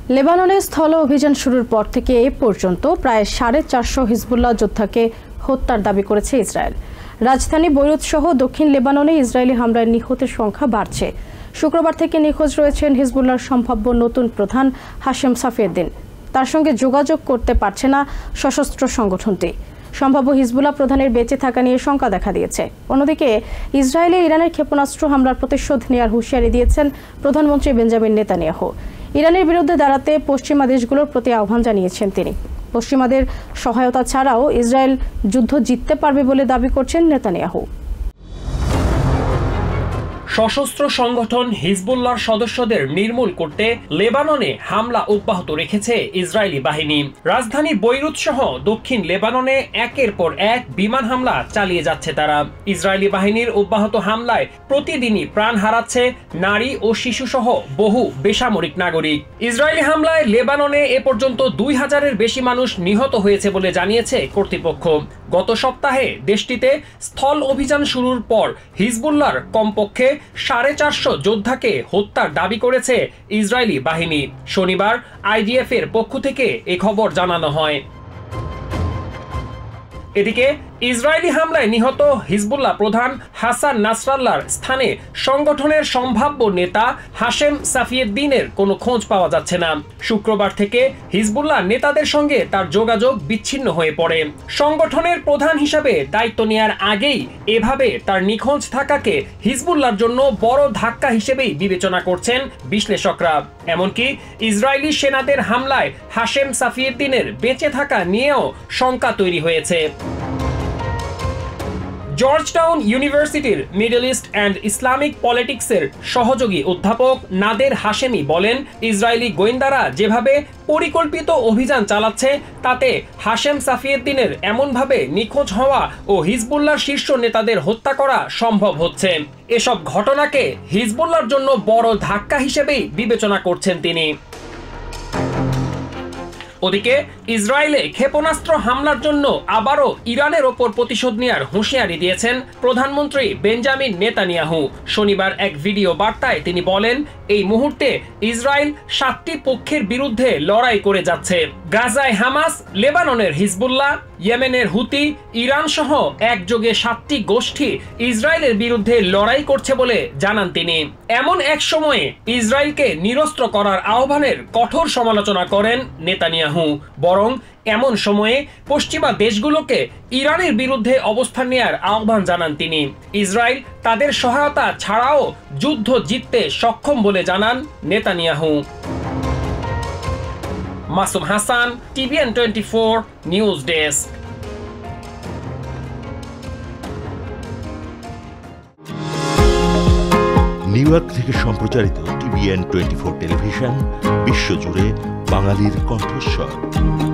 লেবাননে স্থল অভিযান শুরুর পর থেকে এ পর্যন্ত প্রায় 450 হিজবুল্লাহ যোদ্ধাকে হত্যার দাবি করেছে ইসরায়েল। রাজধানী বৈরুত সহ দক্ষিণ লেবাননে ইসরায়েলি হামলায় নিহতের সংখ্যা বাড়ছে। শুক্রবার থেকে নিখোঁজ রয়েছেন হিজবুল্লাহর সম্ভাব্য নতুন প্রধান হাশেম সাফিয়েদ্দিন। তার সঙ্গে যোগাযোগ করতে পারছে না সশস্ত্র সংগঠনটি। সম্ভাব্য হিজবুল্লাহ প্রধানের বেঁচে থাকা নিয়ে শঙ্কা দেখা দিয়েছে। অন্যদিকে ইসরায়েলে ইরানের ক্ষেপণাস্ত্র হামলার প্রতিশোধ নেওয়ার হুঁশিয়ারি দিয়েছেন প্রধানমন্ত্রী বেঞ্জামিন নেতানিয়াহু। ইরানের বিরুদ্ধে দাঁড়াতে পশ্চিমা দেশগুলোর প্রতি আহ্বান জানিয়েছেন তিনি। পশ্চিমাদের সহায়তা ছাড়াও ইসরায়েল যুদ্ধ জিততে পারবে বলে দাবি করছেন নেতানিয়াহু। সশস্ত্র সংগঠন হিজবুল্লাহর সদস্যদের নির্মূল করতে লেবাননে হামলা অব্যাহত রেখেছে ইসরায়েলি বাহিনী। রাজধানী বৈরুত সহ দক্ষিণ লেবাননে একের পর এক বিমান হামলা চালিয়ে যাচ্ছে তারা। ইসরায়েলি বাহিনীর অব্যাহত হামলায় প্রতিদিনই প্রাণ হারাচ্ছে নারী ও শিশু সহ বহু বেসামরিক নাগরিক। ইসরায়েলি হামলায় লেবাননে এ পর্যন্ত 2000-এর বেশি মানুষ নিহত হয়েছে বলে জানিয়েছে কর্তৃপক্ষ। গত সপ্তাহে দেশটিতে স্থল অভিযান শুরুর পর হিজবুল্লাহর কমপক্ষে 450 যোদ্ধাকে হত্যার দাবি করেছে ইসরায়েলি বাহিনী। শনিবার আইডিএফ এর পক্ষ থেকে এ খবর জানানো হয়। এদিকে ইসরায়েলি হামলায় নিহত হিজবুল্লাহ প্রধান হাসান নাসরাল্লাহর স্থানে সংগঠনের সম্ভাব্য নেতা হাশেম সাফিয়েদ্দিনের কোনো খোঁজ পাওয়া যাচ্ছে না। শুক্রবার থেকে হিজবুল্লাহ নেতাদের সঙ্গে তার যোগাযোগ বিচ্ছিন্ন হয়ে পড়ে। সংগঠনের প্রধান হিসাবে দায়িত্ব নেয়ার আগেই এভাবে তার নিখোঁজ থাকাকে হিজবুল্লাহর জন্য বড় ধাক্কা হিসেবেই বিবেচনা করছেন বিশ্লেষকরা। এমনকি ইসরায়েলি সেনাদের হামলায় হাশেম সাফিয়েদ্দিনের বেঁচে থাকা নিয়েও শঙ্কা তৈরি হয়েছে। জর্জটাউন ইউনিভার্সিটির মিডল ইস্ট অ্যান্ড ইসলামিক পলিটিক্সের সহযোগী অধ্যাপক নাদের হাশেমি বলেন, ইসরায়েলি গোয়েন্দারা যেভাবে পরিকল্পিত অভিযান চালাচ্ছে তাতে হাশেম সাফিয়েদ্দিনের এমনভাবে নিখোঁজ হওয়া ও হিজবুল্লাহর শীর্ষ নেতাদের হত্যা করা সম্ভব হচ্ছে। এসব ঘটনাকে হিজবুল্লাহর জন্য বড় ধাক্কা হিসেবেই বিবেচনা করছেন তিনি। ওদিকে ইসরায়েলে ক্ষেপণাস্ত্র হামলার জন্য আবারও ইরানের ওপর প্রতিশোধ নেওয়ার হুঁশিয়ারি দিয়েছেন প্রধানমন্ত্রী বেঞ্জামিন নেতানিয়াহু। শনিবার এক ভিডিও বার্তায় তিনি বলেন, এই মুহূর্তে ইসরায়েল 7টি পক্ষের বিরুদ্ধে লড়াই করে যাচ্ছে। গাজায় হামাস, লেবাননের হিজবুল্লাহ, ইয়েমেনের হুতি, ইরান সহ একযোগে 7টি গোষ্ঠী ইসরায়েলের বিরুদ্ধে লড়াই করছে বলে জানান তিনি। এমন এক সময়ে ইসরায়েলকে নিরস্ত্র করার আহ্বানের কঠোর সমালোচনা করেন নেতানিয়াহু। বরং এমন সময়ে পশ্চিমা দেশগুলোকে ইরানের বিরুদ্ধে অবস্থান নেয়ার আহ্বান জানান তিনি। ইসরায়েল তাদের সহায়তা ছাড়াও যুদ্ধ জিততে সক্ষম বলে জানান Netanyahu. Masum Hasan, TVN 24 news desk. New York থেকে সম্প্রচারিত TVN 24 টেলিভিশন বিশ্বজুড়ে বাঙালির কণ্ঠস্বর।